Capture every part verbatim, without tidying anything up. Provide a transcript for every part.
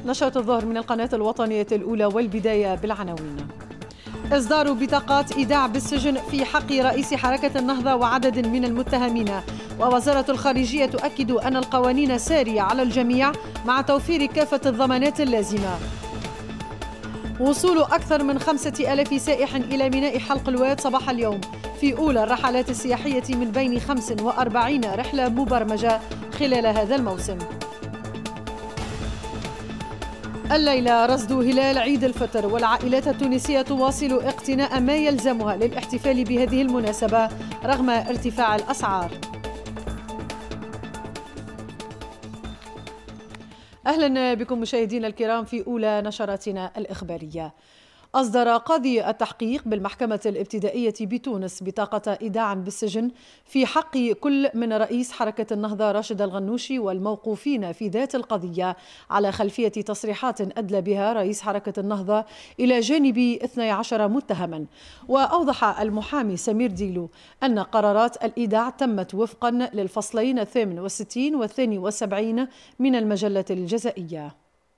نشرة الظهر من القناة الوطنية الأولى، والبداية بالعناوين. إصدار بطاقات إيداع بالسجن في حق رئيس حركة النهضة وعدد من المتهمين. ووزارة الخارجية تؤكد أن القوانين سارية على الجميع مع توفير كافة الضمانات اللازمة. وصول أكثر من خمسة آلاف سائح إلى ميناء حلق الواد صباح اليوم في أولى الرحلات السياحية من بين خمس وأربعين رحلة مبرمجة خلال هذا الموسم. الليلة رصد هلال عيد الفطر، والعائلات التونسية تواصل اقتناء ما يلزمها للاحتفال بهذه المناسبة رغم ارتفاع الأسعار. أهلا بكم مشاهدينا الكرام في أولى نشراتنا الإخبارية. أصدر قاضي التحقيق بالمحكمة الابتدائية بتونس بطاقة إيداع بالسجن في حق كل من رئيس حركة النهضة راشد الغنوشي والموقوفين في ذات القضية على خلفية تصريحات أدلى بها رئيس حركة النهضة إلى جانب اثني عشر متهما. وأوضح المحامي سمير ديلو أن قرارات الإيداع تمت وفقا للفصلين الثامن والستين والثاني والسبعين من المجلة الجزائية.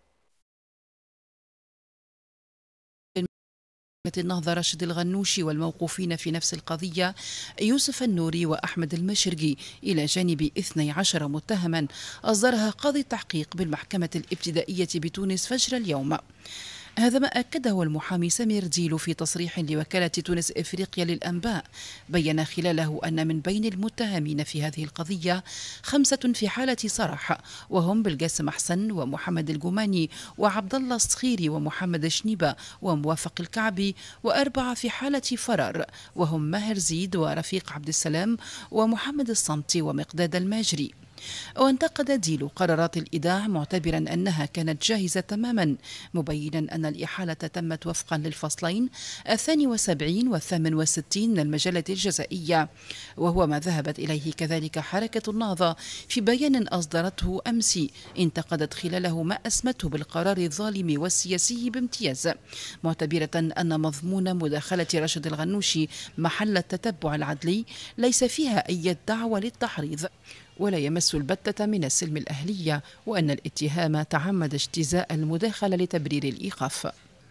النهضة راشد الغنوشي والموقوفين في نفس القضية يوسف النوري وأحمد المشرقي إلى جانب اثني عشر متهما أصدرها قاضي التحقيق بالمحكمة الابتدائية بتونس فجر اليوم. هذا ما أكده المحامي سمير ديلو في تصريح لوكالة تونس إفريقيا للأنباء، بين خلاله أن من بين المتهمين في هذه القضية خمسة في حالة صرح، وهم بالقاسم حسن ومحمد الجماني وعبد الله الصخيري ومحمد شنيبة وموافق الكعبي، وأربعة في حالة فرار، وهم ماهر زيد ورفيق عبد السلام ومحمد الصمتي ومقداد الماجري. وانتقد ديلو قرارات الإيداع معتبرا أنها كانت جاهزة تماما، مبينا أن الإحالة تمت وفقا للفصلين الثاني والسبعين والثامن والستين من المجلة الجزائية، وهو ما ذهبت إليه كذلك حركة النهضة في بيان أصدرته أمس انتقدت خلاله ما أسمته بالقرار الظالم والسياسي بامتياز، معتبرة أن مضمون مداخلة راشد الغنوشي محل التتبع العدلي ليس فيها أي دعوة للتحريض ولا يمس البتة من السلم الأهلية، وأن الاتهام تعمد اجتزاء المداخلة لتبرير الإيقاف.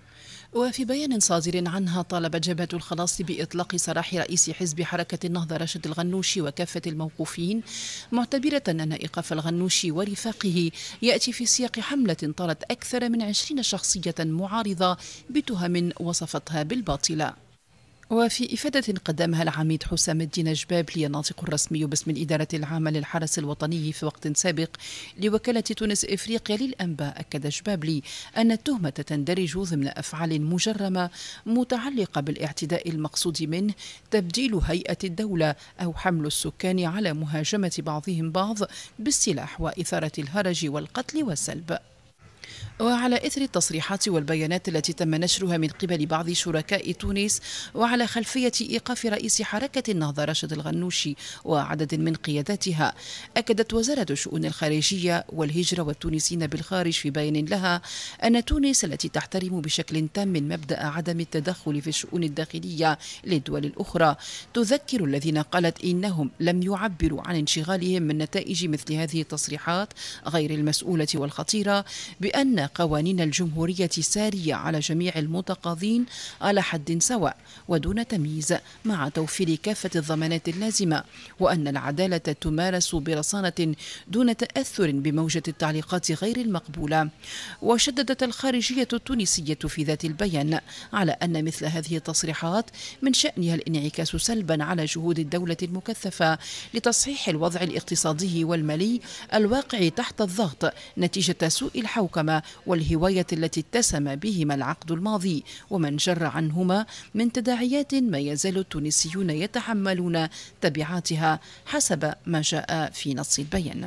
وفي بيان صادر عنها طالبت جبهة الخلاص بإطلاق سراح رئيس حزب حركة النهضة راشد الغنوشي وكافة الموقوفين، معتبرة أن إيقاف الغنوشي ورفاقه يأتي في سياق حملة طالت أكثر من عشرين شخصية معارضة بتهم وصفتها بالباطلة. وفي إفادة قدمها العميد حسام الدين جبابلي الناطق الرسمي باسم الإدارة العامة للحرس الوطني في وقت سابق لوكالة تونس إفريقيا للأنباء، أكد جبابلي أن التهمة تندرج ضمن أفعال مجرمة متعلقة بالاعتداء المقصود منه تبديل هيئة الدولة أو حمل السكان على مهاجمة بعضهم بعض بالسلاح وإثارة الهرج والقتل والسلب. وعلى إثر التصريحات والبيانات التي تم نشرها من قبل بعض شركاء تونس وعلى خلفية إيقاف رئيس حركة النهضة راشد الغنوشي وعدد من قياداتها، أكدت وزارة الشؤون الخارجية والهجرة والتونسيين بالخارج في بيان لها أن تونس التي تحترم بشكل تام من مبدأ عدم التدخل في الشؤون الداخلية للدول الأخرى تذكر الذين قالت إنهم لم يعبروا عن انشغالهم من نتائج مثل هذه التصريحات غير المسؤولة والخطيرة بأن قوانين الجمهورية سارية على جميع المتقاضين على حد سواء ودون تمييز مع توفير كافة الضمانات اللازمة، وأن العدالة تمارس برصانة دون تأثر بموجة التعليقات غير المقبولة. وشددت الخارجية التونسية في ذات البيان على أن مثل هذه التصريحات من شأنها الانعكاس سلبا على جهود الدولة المكثفة لتصحيح الوضع الاقتصادي والمالي الواقع تحت الضغط نتيجة سوء الحوكمة والهواية التي اتسم بهما العقد الماضي، ومن جر عنهما من تداعيات ما يزال التونسيون يتحملون تبعاتها حسب ما جاء في نص البيان.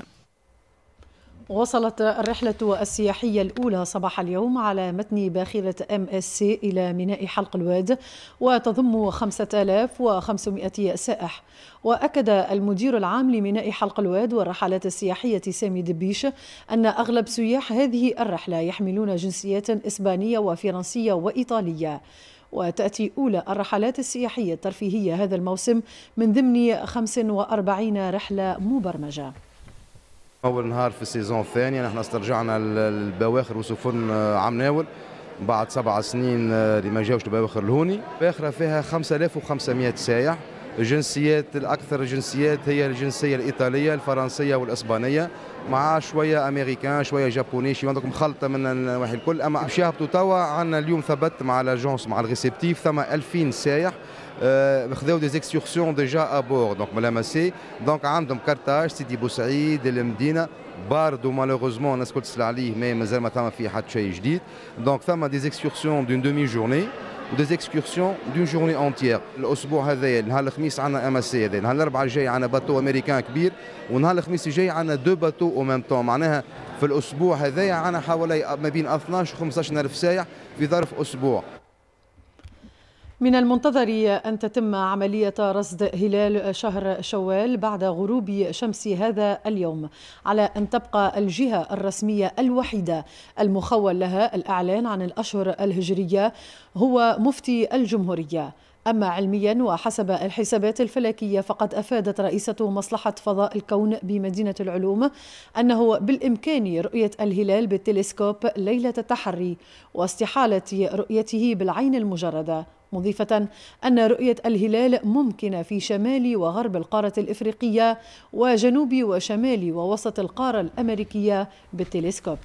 وصلت الرحلة السياحية الأولى صباح اليوم على متن باخرة إم إس سي إلى ميناء حلق الواد، وتضم خمسة آلاف وخمسمائة سائح. وأكد المدير العام لميناء حلق الواد والرحلات السياحية سامي دبيش أن أغلب سياح هذه الرحلة يحملون جنسيات إسبانية وفرنسية وإيطالية. وتأتي أولى الرحلات السياحية الترفيهية هذا الموسم من ضمن خمس وأربعين رحلة مبرمجة. أول نهار في السيزون الثانية نحن استرجعنا البواخر وسفن عم ناول بعد سبع سنين اللي ما جاوش البواخر الهوني. باخرة فيها خمسة آلاف وخمسمائة سايح. الجنسيات الأكثر جنسيات هي الجنسية الإيطالية الفرنسية والإسبانية مع شوية أمريكان شوية جابوني شوية عندكم خلطة من النواحي الكل. أما باش يهبطوا توا عندنا اليوم ثبت مع لاجونس مع الريسبتيف ثم ألفين سايح خذاو دي زيكسكورسيون ديجا ابور دونك ملامسي دونك عندهم كارتاج سيدي بوسعيد المدينه باردو مالوغوزمون الناس الكل تسال عليه ما مازال ما ثم فيه حتى شيء جديد. دونك ثم دي زيكسكورسيون دون دومي جورني ودي زيكسكورسيون دون جورني اونتيير. الاسبوع هذايا نهار الخميس عندنا ام اس سي هذا، نهار الاربعاء الجاي عندنا باتو امريكان كبير، ونهار الخميس الجاي عندنا دو باتو او ميم طون. معناها في الاسبوع هذايا عندنا حوالي ما بين اثناش و خمسطاش ألف سايح في ظرف اسبوع. من المنتظر أن تتم عملية رصد هلال شهر شوال بعد غروب شمس هذا اليوم، على أن تبقى الجهة الرسمية الوحيدة المخول لها الإعلان عن الأشهر الهجرية هو مفتي الجمهورية. أما علميا وحسب الحسابات الفلكية فقد أفادت رئيسة مصلحة فضاء الكون بمدينة العلوم أنه بالإمكان رؤية الهلال بالتلسكوب ليلة التحري واستحالة رؤيته بالعين المجردة، مضيفة أن رؤية الهلال ممكنة في شمال وغرب القارة الإفريقية وجنوب وشمال ووسط القارة الأمريكية بالتلسكوب.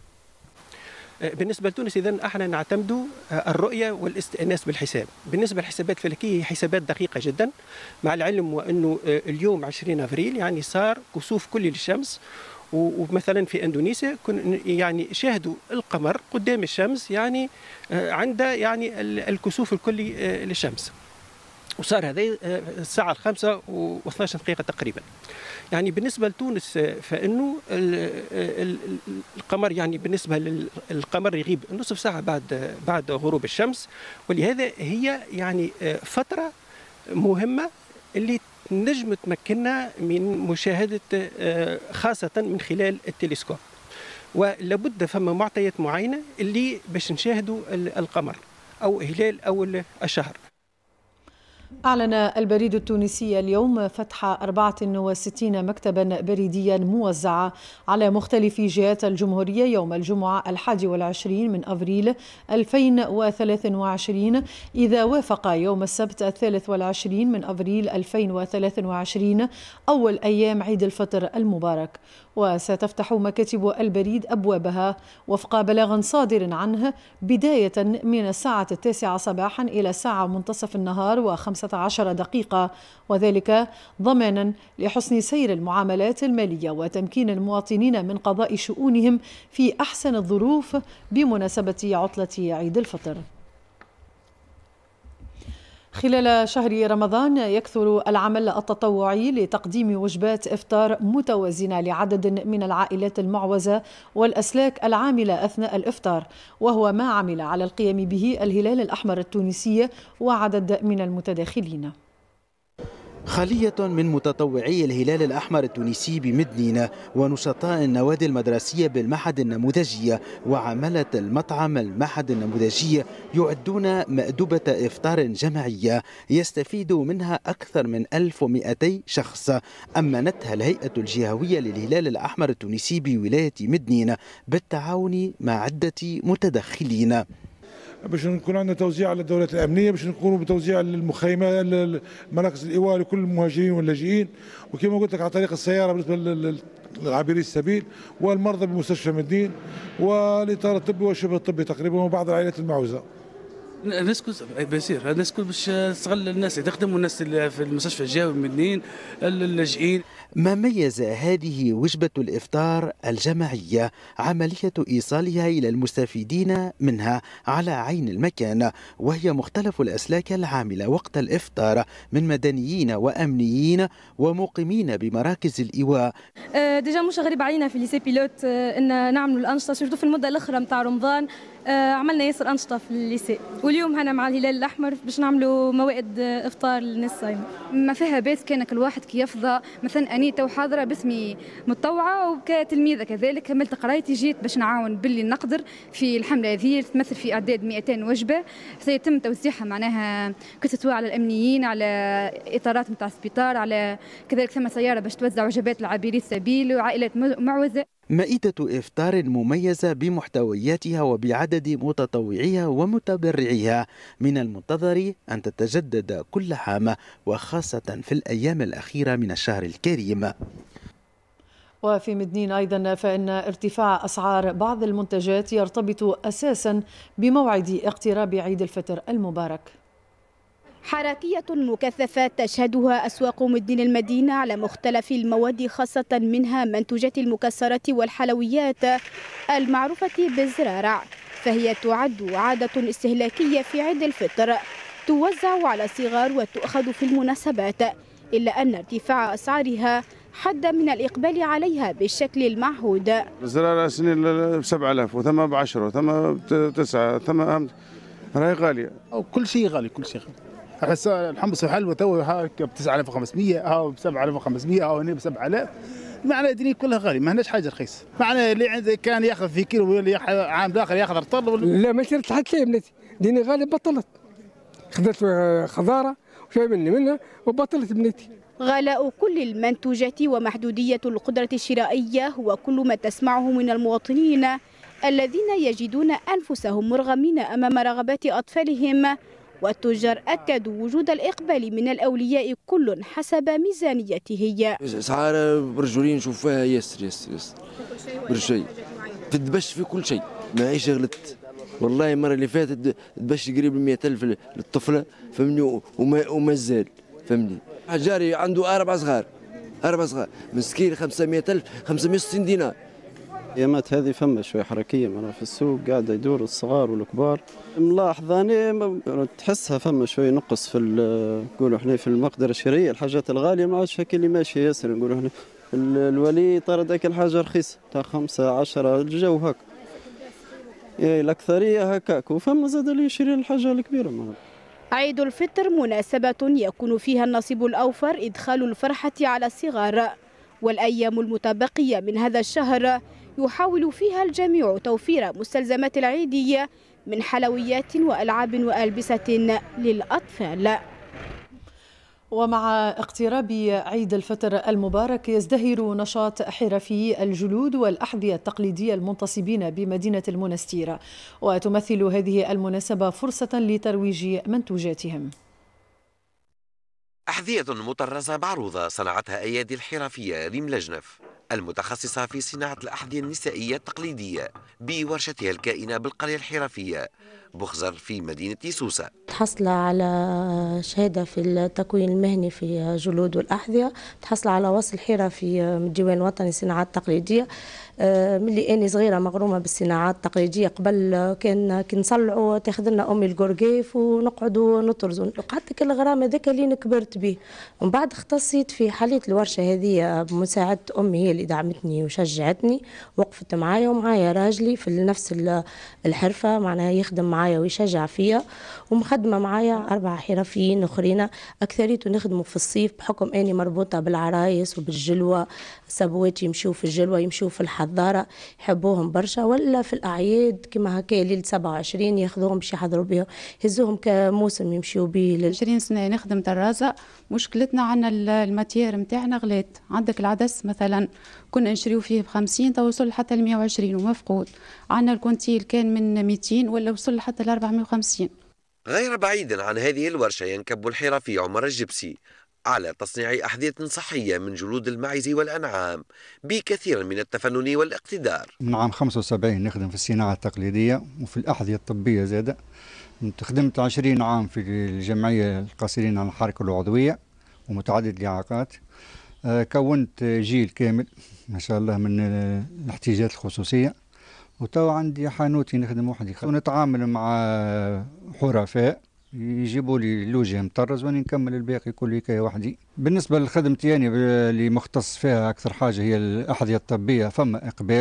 بالنسبة لتونس إذن احنا نعتمد الرؤية والاستئناس بالحساب. بالنسبة للحسابات الفلكية هي حسابات دقيقة جدا، مع العلم وأنه اليوم عشرين أفريل يعني صار كسوف كلي للشمس، ومثلا في اندونيسيا يعني شاهدوا القمر قدام الشمس يعني عند يعني الكسوف الكلي للشمس، وصار هذا الساعة الخامسة واثناش دقيقة تقريبا. يعني بالنسبة لتونس فإنه القمر يعني بالنسبة للقمر يغيب نصف ساعة بعد بعد غروب الشمس، ولهذا هي يعني فترة مهمة اللي نجم تمكننا من مشاهدة خاصة من خلال التلسكوب، ولابد فما معطيات معينة اللي باش نشاهدوا القمر أو هلال أو الشهر. أعلن البريد التونسي اليوم فتح أربعة وستين مكتبا بريديا موزعة على مختلف جهات الجمهورية يوم الجمعة الحادي والعشرين من أفريل ألفين وثلاثة وعشرين، إذا وافق يوم السبت الثالث والعشرين من أفريل ألفين وثلاثة وعشرين أول أيام عيد الفطر المبارك. وستفتح مكاتب البريد أبوابها وفق بلاغ صادر عنه بداية من الساعة التاسعة صباحا إلى الساعة منتصف النهار وخمسة عشر دقيقة، وذلك ضمانا لحسن سير المعاملات المالية وتمكين المواطنين من قضاء شؤونهم في أحسن الظروف بمناسبة عطلة عيد الفطر. خلال شهر رمضان يكثر العمل التطوعي لتقديم وجبات إفطار متوازنة لعدد من العائلات المعوزة والأسلاك العاملة أثناء الإفطار، وهو ما عمل على القيام به الهلال الأحمر التونسي وعدد من المتداخلين. خلية من متطوعي الهلال الأحمر التونسي بمدنين ونشطاء النوادي المدرسية بالمعهد النموذجي وعملة المطعم المعهد النموذجي يعدون مأدبة إفطار جماعية يستفيد منها أكثر من ألف ومئتي شخص. أمنتها الهيئة الجهوية للهلال الأحمر التونسي بولاية مدنين بالتعاون مع عدة متدخلين، باش نكون عندنا توزيع على الدولات الامنيه، باش نكونوا بتوزيع للمخيمات مراكز الايواء لكل المهاجرين واللاجئين، وكما قلت لك على طريق السياره بالنسبه لعابري السبيل والمرضى بمستشفى مدين والاطار الطبي والشبه الطبي تقريبا وبعض العائلات المعوزه. الناس كل بيصير الناس كل باش تستغل الناس اللي تخدم والناس اللي في المستشفى الجاوي مدنيين اللاجئين. ما ميز هذه وجبة الإفطار الجماعية عملية إيصالها إلى المستفيدين منها على عين المكان، وهي مختلف الأسلاك العاملة وقت الإفطار من مدنيين وأمنيين ومقيمين بمراكز الإيواء. ديجا مش غريب علينا في ليسي بيلوت ان نعملوا الأنشطة سورتو في المدة الأخرى متاع رمضان، آه عملنا ياسر أنشطة في الليسي، واليوم هنا مع الهلال الأحمر باش نعملوا موائد إفطار للناس الصايمة. ما فيها بيت كان كل واحد كي يفضى، مثلا أني تو حاضرة باسمي متطوعة وكتلميذة كذلك، كملت قرايتي جيت باش نعاون باللي نقدر في الحملة هذه تمثل في إعداد مئتين وجبة سيتم توزيعها معناها كتتوى على الأمنيين، على إطارات نتاع السبيطار، على كذلك ثم سيارة باش توزع وجبات لعابري السبيل وعائلات معوزة. مائدة إفطار مميزة بمحتوياتها وبعدد متطوعيها ومتبرعيها من المنتظر أن تتجدد كل عام، وخاصة في الأيام الأخيرة من الشهر الكريم. وفي مدنين أيضا فإن ارتفاع أسعار بعض المنتجات يرتبط أساسا بموعد اقتراب عيد الفطر المبارك. حركية مكثفة تشهدها أسواق مدن المدينة على مختلف المواد، خاصة منها منتوجات المكسرات والحلويات المعروفة بالزرارع، فهي تعد عادة استهلاكية في عيد الفطر توزع على الصغار وتؤخذ في المناسبات، إلا أن ارتفاع أسعارها حد من الإقبال عليها بالشكل المعهود. الزرارع سنين ب سبعة آلاف وثم ب عشرة وثم بتسعة ثم راهي غالية، أو كل شيء غالي، كل شيء غالي. هسه الحمص الحلوة تو ب تسعة آلاف وخمسمئة أو ب سبعة آلاف وخمسمئة أو هنا ب سبعة آلاف، معناها الدنيا كلها غالي، ما هناش حاجة رخيصة. معناها اللي عنده كان ياخذ في كيلو واللي عام داخل ياخذ رطل. لا ما شريت حتى شيء بنتي، ديني غالي بطلت. خذت خضارة وشوي مني منها وبطلت بنتي. غلاء كل المنتوجات ومحدودية القدرة الشرائية هو كل ما تسمعه من المواطنين الذين يجدون أنفسهم مرغمين أمام رغبات أطفالهم، والتجار أكدوا وجود الإقبال من الأولياء كل حسب ميزانيته هي. أسعار برجولين نشوف فيها ياسر ياسر ياسر برشي، تدبش في كل شيء، معيشة غلت والله. المرة اللي فاتت تدبش قريب ل مئة ألف للطفلة فهمني، وما وما زال فهمني. جاري عنده أربع صغار أربع صغار مسكين خمسمئة ألف خمسمئة وستين دينار. ايامات هذه فما شوي حركيه مرة في السوق قاعده يدور الصغار والكبار، ملاحظ انا تحسها فما شوي نقص في نقولوا احنا في المقدره الشرائيه، الحاجات الغاليه ما عادش هكا اللي ماشي ياسر، نقولوا احنا الولي طرد هكا الحاجه رخيصه تاع خمسة عشرة الجو هكا، يعني الاكثريه هكاك، وفما زاد اللي يشري الحاجه الكبيره مرة. عيد الفطر مناسبة يكون فيها النصيب الأوفر إدخال الفرحة على الصغار، والأيام المتبقية من هذا الشهر يحاول فيها الجميع توفير مستلزمات العيدية من حلويات وألعاب وألبسة للأطفال. ومع اقتراب عيد الفطر المبارك يزدهر نشاط حرفي الجلود والأحذية التقليدية المنتصبين بمدينة المنستير، وتمثل هذه المناسبة فرصة لترويج منتوجاتهم. أحذية مطرزة معروضة صنعتها أيادي الحرفية ريم لجنف المتخصصة في صناعة الأحذية النسائية التقليدية بورشتها الكائنة بالقرية الحرفية بخزر في مدينة سوسة. تحصل على شهادة في التكوين المهني في جلود والأحذية، تحصل على وصل حرفي من الديوان الوطني للصناعات التقليدية. ملي أني صغيرة مغرومة بالصناعات التقليدية، قبل كان كي نصلعوا تاخذ لنا أمي القرقيف ونقعدوا نطرزوا، قعدت كل الغرام هذاك اللي كبرت به. ومن بعد اختصيت في حالية الورشة هذه بمساعدة أمي، هي اللي دعمتني وشجعتني، وقفت معايا ومعايا راجلي في نفس الحرفة، معناها يخدم معايا ويشجع فيا، ومخدمة معايا أربع حرفيين أخرين أكثريته نخدموا في الصيف بحكم أني مربوطة بالعرايس وبالجلوة، سبوات يمشوا في الجلوة يمشوا في الحضارة يحبوهم برشا، ولا في الأعياد كما هكا ليلة سبعة وعشرين ياخذوهم باش يحضروا بهم، يهزوهم كموسم يمشيوا به. عشرين سنة نخدم طرازة، مشكلتنا عنا الماتير نتاعنا غلات، عندك العدس مثلا كنا نشريو فيه بخمسين تو وصل حتى لمية وعشرين ومفقود، عنا الكونتيل كان من مئتين ولا وصل حتى لأربعمية وخمسين. غير بعيد عن هذه الورشة ينكب الحرفي عمر الجبسي على تصنيع أحذية صحية من جلود الماعز والأنعام بكثير من التفنن والاقتدار. من عام خمسة وسبعين نخدم في الصناعة التقليدية وفي الأحذية الطبية زادة. خدمت عشرين عام في الجمعية القاصرين عن الحركة العضوية ومتعدد الإعاقات. كونت جيل كامل ما شاء الله من الاحتياجات الخصوصية، وتو عندي حانوتي نخدم وحدي، ونتعامل مع حرفاء يجيبوا لي لوجه مطرز واني نكمل الباقي كله كي وحدي. بالنسبه لخدمتي يعني اللي مختص فيها اكثر حاجه هي الاحذيه الطبيه، فما اقبال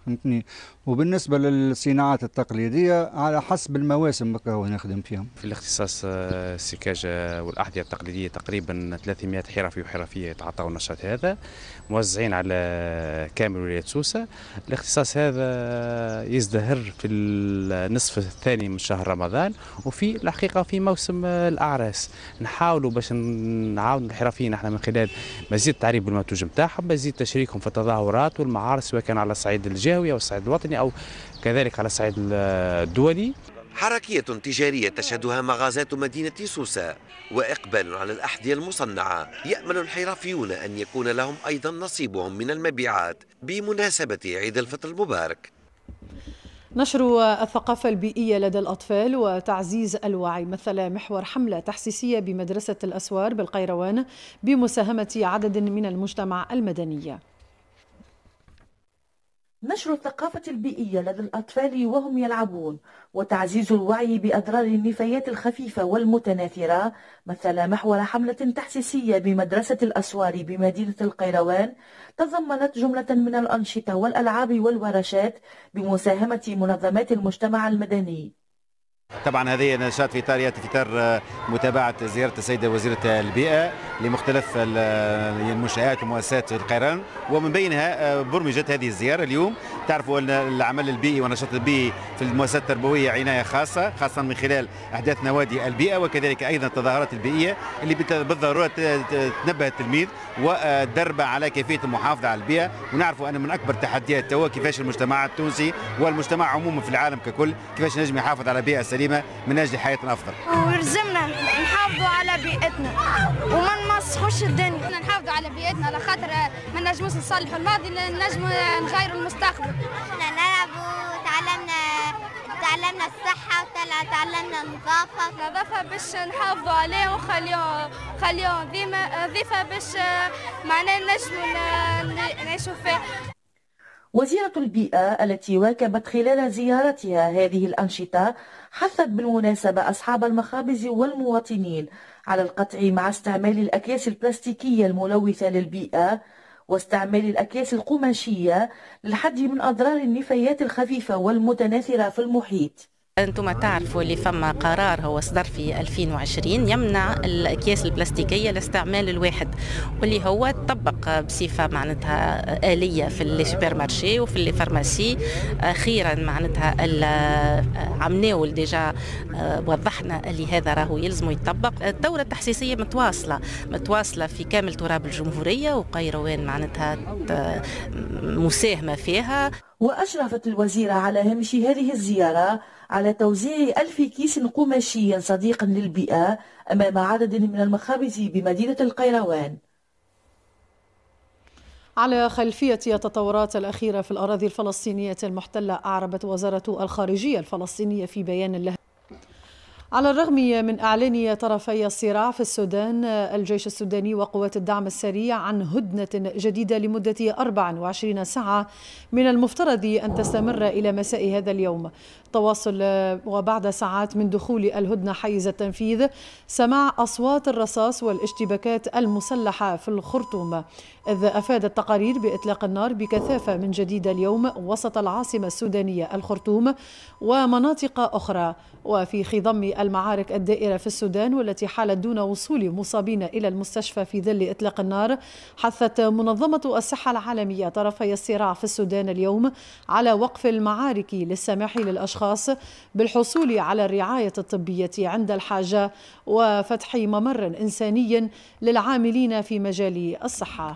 فهمتني. وبالنسبه للصناعات التقليديه على حسب المواسم هو نخدم فيهم. في الاختصاص السكاجه والاحذيه التقليديه تقريبا ثلاثمائة حرفي وحرفيه يتعاطوا النشاط هذا، موزعين على كامل ولايه سوسه. الاختصاص هذا يزدهر في النصف الثاني من شهر رمضان، وفي الحقيقه في موسم الاعراس نحاولوا باش نعاون الحرفيين احنا من خلال مزيد التعريف بالمنتوج نتاعهم، مزيد تشريكهم في التظاهرات والمعارض سواء كان على الصعيد الجهوي او الصعيد الوطني او كذلك على الصعيد الدولي. حركية تجارية تشهدها مغازات مدينة سوسة وإقبال على الأحذية المصنعة. يأمل الحرفيون أن يكون لهم أيضا نصيبهم من المبيعات بمناسبة عيد الفطر المبارك. نشر الثقافة البيئية لدى الأطفال وتعزيز الوعي مثل محور حملة تحسيسية بمدرسة الأسوار بالقيروان بمساهمة عدد من المجتمع المدني. نشر الثقافة البيئية لدى الأطفال وهم يلعبون وتعزيز الوعي بأضرار النفايات الخفيفة والمتناثرة مثل محور حملة تحسيسية بمدرسة الأسوار بمدينة القيروان تضمنت جملة من الأنشطة والألعاب والورشات بمساهمة منظمات المجتمع المدني. طبعا هذه نشاط في اطار في اطار متابعه زياره السيده وزيره البيئه لمختلف المنشات ومؤسسات القيروان، ومن بينها برمجت هذه الزياره اليوم. تعرفوا ان العمل البيئي والنشاط البيئي في المؤسسات التربويه عنايه خاصه، خاصه من خلال احداث نوادي البيئه وكذلك ايضا التظاهرات البيئيه اللي بالضروره تنبه التلميذ والدربه على كيفيه المحافظه على البيئه. ونعرفوا ان من اكبر التحديات توا كيفاش المجتمع التونسي والمجتمع عموما في العالم ككل كيفاش نجم يحافظ على بيئه سليمه من اجل حياه افضل. ولزمنا نحافظوا على بيئتنا وما نمسخوش الدنيا. نحافظوا على بيئتنا على خاطر ما نجموش نصلحوا الماضي، نجموا نغيروا المستقبل. احنا نلعبوا تعلمنا تعلمنا الصحه وتعلمنا النظافه النظافه باش نحافظوا عليه وخليوه خليوه ديما ضيفه باش معناه نجموا نعيشوا فيه. وزيرة البيئة التي واكبت خلال زيارتها هذه الأنشطة حثت بالمناسبة أصحاب المخابز والمواطنين على القطع مع استعمال الأكياس البلاستيكية الملوثة للبيئة واستعمال الأكياس القماشية للحد من أضرار النفايات الخفيفة والمتناثرة في المحيط. أنتم تعرفوا اللي فما قرار هو صدر في ألفين وعشرين يمنع الأكياس البلاستيكية لاستعمال الواحد، واللي هو طبق بصفة معناتها آلية في السوبر مارشي وفي الفارماسي. أخيرا معناتها عمناو ديجا وضحنا اللي هذا راهو يلزم يطبق. الدورة التحسيسية متواصلة متواصلة في كامل تراب الجمهورية وقيروان معناتها مساهمة فيها. وأشرفت الوزيرة على هامش هذه الزيارة على توزيع ألف كيس قماشي صديق للبيئة أمام عدد من المخابز بمدينة القيروان. على خلفية التطورات الأخيرة في الأراضي الفلسطينية المحتلة، أعربت وزارة الخارجية الفلسطينية في بيان له على الرغم من إعلان طرفي الصراع في السودان الجيش السوداني وقوات الدعم السريع عن هدنة جديدة لمدة أربع وعشرين ساعة من المفترض أن تستمر إلى مساء هذا اليوم تواصل، وبعد ساعات من دخول الهدنة حيز التنفيذ سماع أصوات الرصاص والاشتباكات المسلحة في الخرطوم، إذ أفادت تقارير بإطلاق النار بكثافة من جديد اليوم وسط العاصمة السودانية الخرطوم ومناطق أخرى. وفي خضم المعارك الدائرة في السودان والتي حالت دون وصول مصابين إلى المستشفى في ظل إطلاق النار، حثت منظمة الصحة العالمية طرفي الصراع في السودان اليوم على وقف المعارك للسماح للأشخاص بالحصول على الرعاية الطبية عند الحاجة وفتح ممر إنساني للعاملين في مجال الصحة.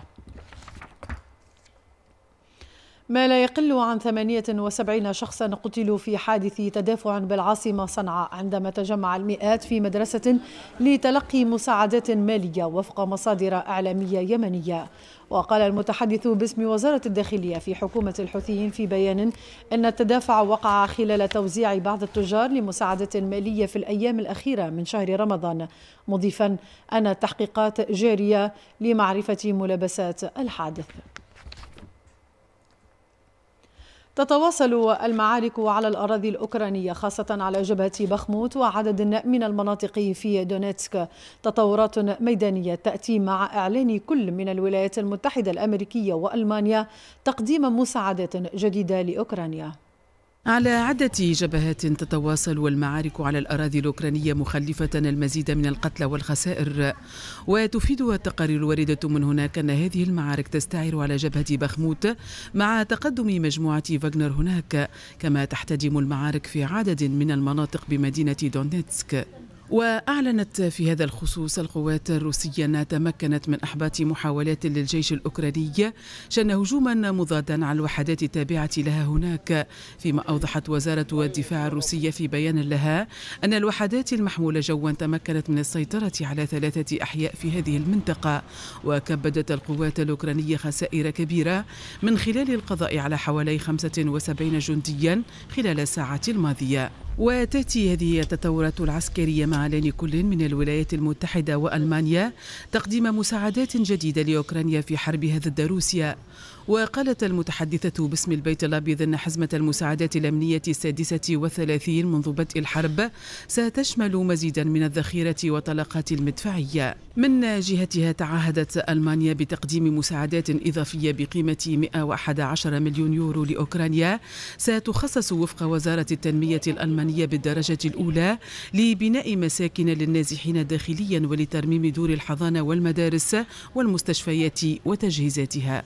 ما لا يقل عن ثمانية وسبعين شخصا قتلوا في حادث تدافع بالعاصمة صنعاء عندما تجمع المئات في مدرسة لتلقي مساعدات مالية وفق مصادر إعلامية يمنية. وقال المتحدث باسم وزارة الداخلية في حكومة الحوثيين في بيان أن التدافع وقع خلال توزيع بعض التجار لمساعدة مالية في الأيام الأخيرة من شهر رمضان، مضيفا أن التحقيقات جارية لمعرفة ملابسات الحادث. تتواصل المعارك على الأراضي الأوكرانية خاصة على جبهة بخموت وعدد من المناطق في دونيتسك. تطورات ميدانية تأتي مع إعلان كل من الولايات المتحدة الأمريكية وألمانيا تقديم مساعدات جديدة لأوكرانيا. على عدة جبهات تتواصل المعارك على الأراضي الأوكرانية مخلفة المزيد من القتلى والخسائر، وتفيد التقارير الواردة من هناك أن هذه المعارك تستعر على جبهة بخموت مع تقدم مجموعة فاغنر هناك، كما تحتدم المعارك في عدد من المناطق بمدينة دونيتسك. وأعلنت في هذا الخصوص القوات الروسية أنها تمكنت من إحباط محاولات للجيش الأوكراني شن هجوما مضادا على الوحدات التابعة لها هناك، فيما أوضحت وزارة الدفاع الروسية في بيان لها أن الوحدات المحمولة جوا تمكنت من السيطرة على ثلاثة أحياء في هذه المنطقة، وكبدت القوات الأوكرانية خسائر كبيرة من خلال القضاء على حوالي خمسة وسبعين جنديا خلال الساعات الماضية. وتأتي هذه التطورات العسكرية مع إعلان كل من الولايات المتحدة وألمانيا تقديم مساعدات جديدة لأوكرانيا في حربها ضد روسيا. وقالت المتحدثة باسم البيت الأبيض أن حزمة المساعدات الأمنية السادسة والثلاثين منذ بدء الحرب ستشمل مزيدا من الذخيرة وطلقات المدفعية. من جهتها تعهدت ألمانيا بتقديم مساعدات إضافية بقيمة مئة وأحد عشر مليون يورو لأوكرانيا ستخصص وفق وزارة التنمية الألمانية بالدرجة الأولى لبناء مساكن للنازحين داخليا ولترميم دور الحضانة والمدارس والمستشفيات وتجهيزاتها.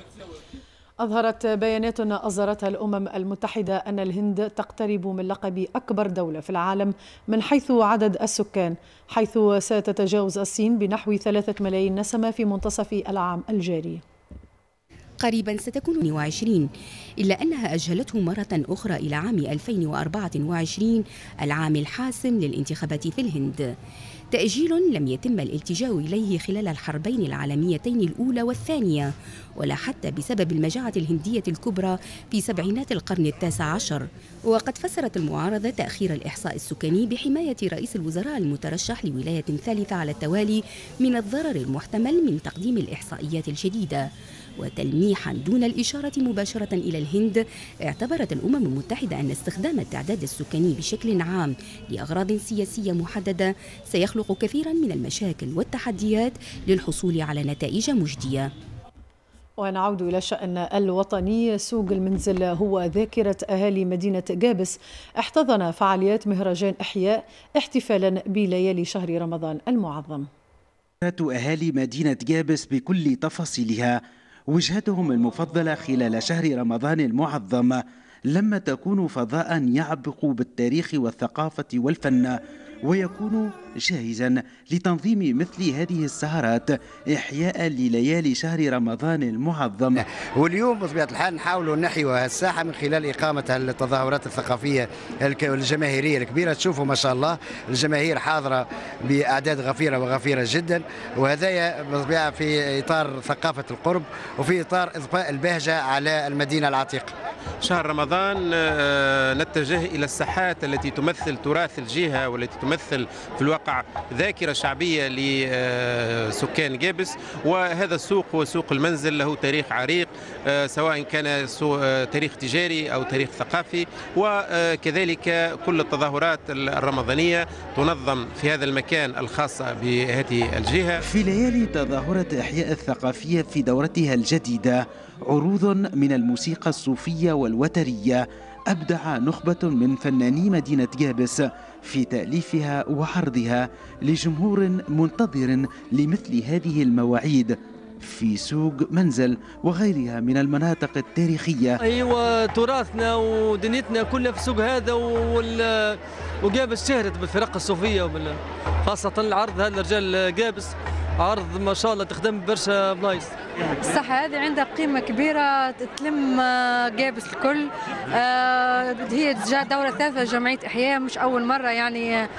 أظهرت بيانات أصدرتها الأمم المتحدة أن الهند تقترب من لقب أكبر دولة في العالم من حيث عدد السكان، حيث ستتجاوز الصين بنحو ثلاثة ملايين نسمة في منتصف العام الجاري. قريبا ستكون اثنين وعشرين، إلا أنها أجلته مرة أخرى إلى عام ألفين وأربعة وعشرين العام الحاسم للانتخابات في الهند، تأجيل لم يتم الالتجاء إليه خلال الحربين العالميتين الأولى والثانية، ولا حتى بسبب المجاعة الهندية الكبرى في سبعينات القرن التاسع عشر. وقد فسرت المعارضة تأخير الإحصاء السكاني بحماية رئيس الوزراء المترشح لولاية ثالثة على التوالي من الضرر المحتمل من تقديم الإحصائيات الجديدة. وتلميحا دون الإشارة مباشرة إلى الهند، اعتبرت الأمم المتحدة أن استخدام التعداد السكاني بشكل عام لأغراض سياسية محددة سيخلق كثيرا من المشاكل والتحديات للحصول على نتائج مجدية. ونعود إلى الشأن الوطني. سوق المنزل هو ذاكرة أهالي مدينة جابس احتضن فعاليات مهرجان إحياء احتفالا بليالي شهر رمضان المعظم. أهالي مدينة جابس بكل تفاصيلها وجهتهم المفضلة خلال شهر رمضان المعظم، لما تكون فضاء يعبق بالتاريخ والثقافة والفن، ويكون جاهزا لتنظيم مثل هذه السهرات إحياء لليالي شهر رمضان المعظم. واليوم بطبيعة الحال نحاولوا نحيوا الساحة من خلال إقامة التظاهرات الثقافية الجماهيرية الكبيرة. تشوفوا ما شاء الله الجماهير حاضرة بأعداد غفيرة وغفيرة جدا، وهذا بطبيعة في إطار ثقافة القرب وفي إطار إضفاء البهجة على المدينة العتيقة. شهر رمضان نتجه إلى الساحات التي تمثل تراث الجهة والتي تمثل في الواقع ذاكرة شعبية لسكان جابس. وهذا السوق هو سوق المنزل، له تاريخ عريق سواء كان تاريخ تجاري أو تاريخ ثقافي، وكذلك كل التظاهرات الرمضانية تنظم في هذا المكان الخاصة بهذه الجهة. في ليالي تظاهرة إحياء الثقافية في دورتها الجديدة عروض من الموسيقى الصوفية والوترية أبدع نخبة من فناني مدينة جابس في تأليفها وعرضها لجمهور منتظر لمثل هذه المواعيد في سوق منزل وغيرها من المناطق التاريخية. أيوة، تراثنا ودنيتنا كلها في السوق هذا، وال... وجابس شهرت بالفرق الصوفية، خاصة العرض هذا رجال جابس عرض ما شاء الله تخدم برشا بلايص. الساحة هذه عندها قيمة كبيرة تلم جابس الكل. هي جاء دورة ثالثة جمعية إحياء، مش أول مرة يعني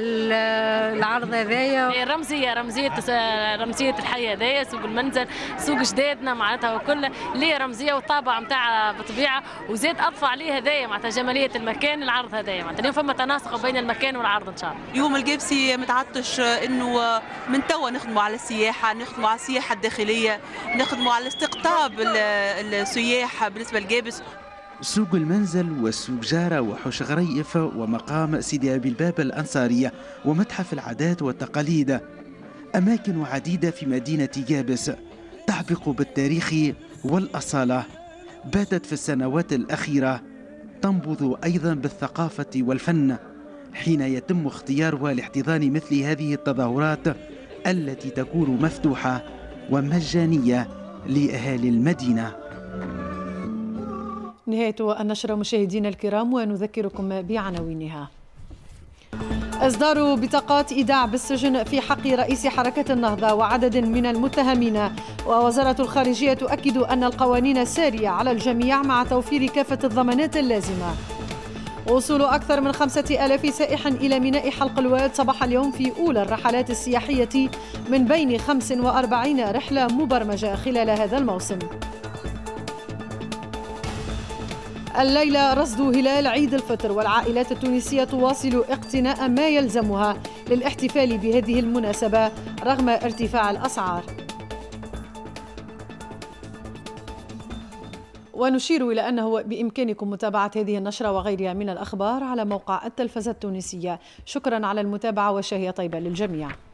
العرض هذايا. رمزية رمزية رمزية الحي هذايا، سوق المنزل، سوق جدادنا معناتها وكل ليه رمزية والطابع نتاعها بطبيعة، وزاد أضفى عليه هذايا معناتها جمالية المكان العرض هذايا، معناتها اليوم فما تناسق بين المكان والعرض إن شاء الله. يوم الجابسي متعطش إنه من توا نخدموا على السياحة، نخدموا على السياحة الداخلية، نخدموا على استقطاب السياح بالنسبة لجابس. سوق المنزل والسوق جارة وحوش غريف ومقام سيدي أبي الباب الأنصارية ومتحف العادات والتقاليد، أماكن عديدة في مدينة جابس تحبق بالتاريخ والأصالة، باتت في السنوات الأخيرة تنبض أيضا بالثقافة والفن حين يتم اختيارها لاحتضان مثل هذه التظاهرات التي تكون مفتوحة ومجانية لأهالي المدينة. نهاية النشرة مشاهدينا الكرام، ونذكركم بعناوينها. إصدار بطاقات إيداع بالسجن في حق رئيس حركة النهضة وعدد من المتهمين، ووزارة الخارجية تؤكد أن القوانين سارية على الجميع مع توفير كافة الضمانات اللازمة. وصول أكثر من خمسة آلاف سائح إلى ميناء حلق الواد صباح اليوم في أولى الرحلات السياحية من بين خمس وأربعين رحلة مبرمجة خلال هذا الموسم. الليلة رصد هلال عيد الفطر، والعائلات التونسية تواصل اقتناء ما يلزمها للاحتفال بهذه المناسبة رغم ارتفاع الأسعار. ونشير إلى أنه بإمكانكم متابعة هذه النشرة وغيرها من الأخبار على موقع التلفزة التونسية. شكرا على المتابعة وشهية طيبة للجميع.